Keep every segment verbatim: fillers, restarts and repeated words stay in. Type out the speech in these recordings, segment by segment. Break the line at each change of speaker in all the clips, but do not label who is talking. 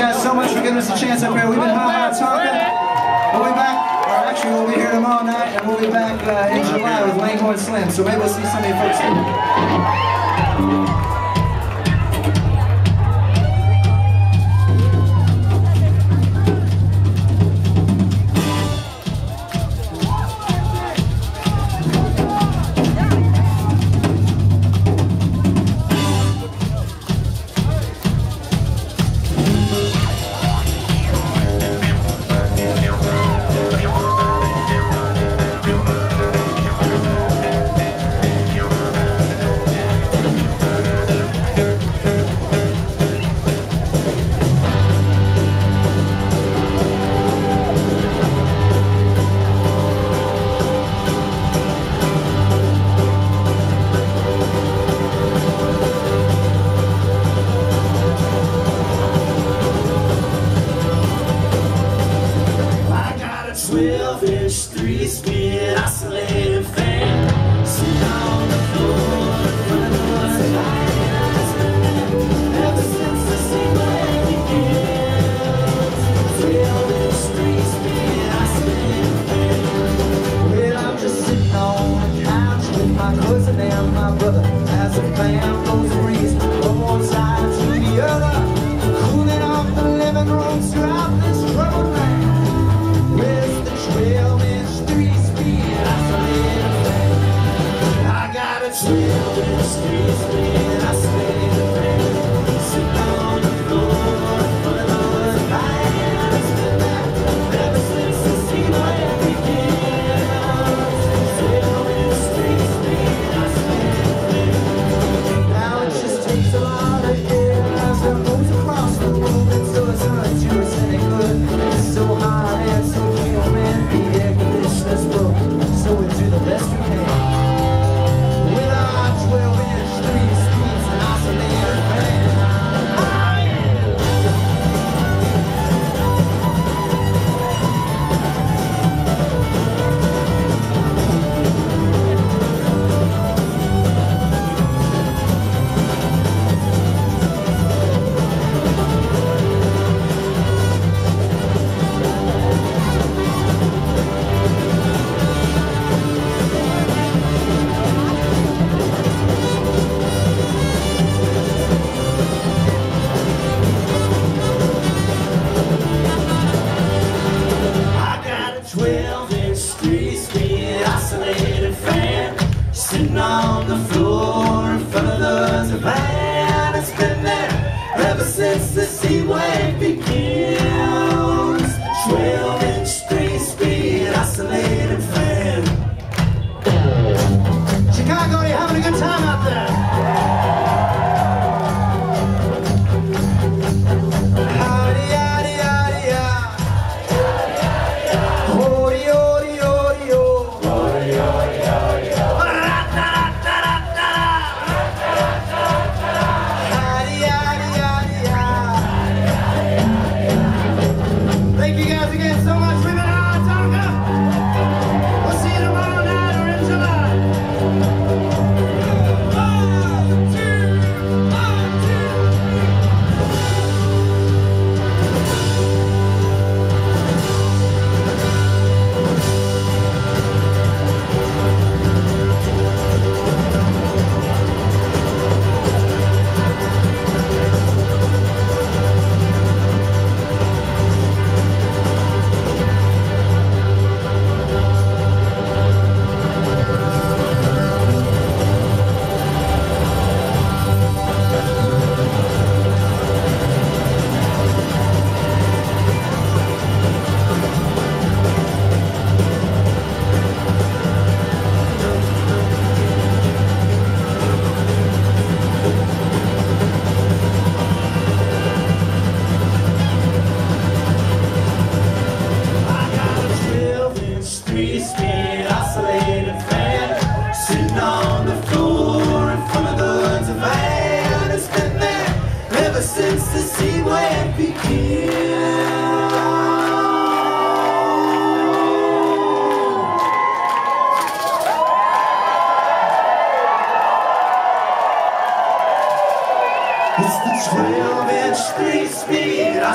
guys so much for giving us a chance up here. We've been hot on Tonka. We'll be back, or actually we'll be here tomorrow night, and we'll be back uh, in July with Langhorne Slim. So maybe we'll see some of you folks soon.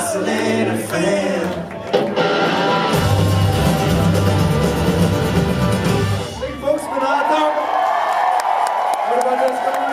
oscillator fail.
Big folks, been hot dog. Everybody else coming